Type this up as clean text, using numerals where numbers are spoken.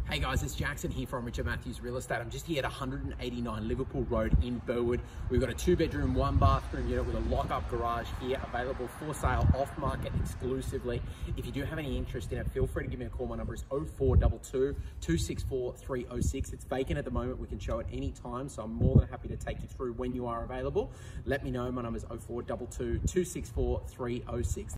Hey guys, it's Jackson here from Richard Matthews Real Estate. I'm just here at 189 Liverpool Road in Burwood. We've got a 2-bedroom, 1-bathroom unit with a lock-up garage here available for sale off-market exclusively. If you do have any interest in it, feel free to give me a call. My number is 0422 264 306. It's vacant at the moment. We can show it any time, so I'm more than happy to take you through when you are available. Let me know. My number is 0422 264 306.